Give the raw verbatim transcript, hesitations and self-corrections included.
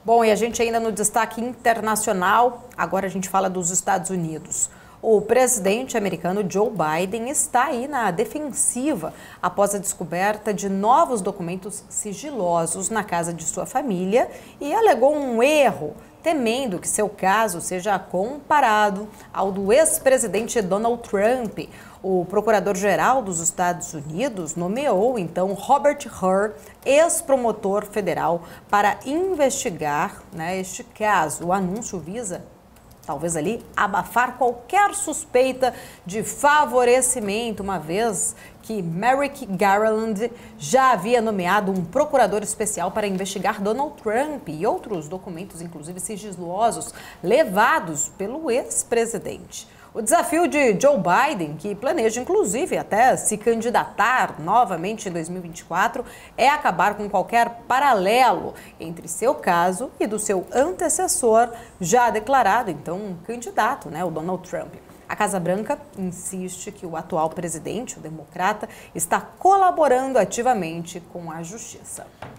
Bom, e a gente ainda no destaque internacional, agora a gente fala dos Estados Unidos. O presidente americano Joe Biden está aí na defensiva após a descoberta de novos documentos sigilosos na casa de sua família e alegou um erro, temendo que seu caso seja comparado ao do ex-presidente Donald Trump. O procurador-geral dos Estados Unidos nomeou, então, Robert Hur, ex-promotor federal, para investigar, né, este caso. O anúncio visa talvez ali abafar qualquer suspeita de favorecimento, uma vez que Merrick Garland já havia nomeado um procurador especial para investigar Donald Trump e outros documentos, inclusive sigilosos, levados pelo ex-presidente. O desafio de Joe Biden, que planeja inclusive até se candidatar novamente em dois mil e vinte e quatro, é acabar com qualquer paralelo entre seu caso e do seu antecessor, já declarado então candidato, né, o Donald Trump. A Casa Branca insiste que o atual presidente, o democrata, está colaborando ativamente com a justiça.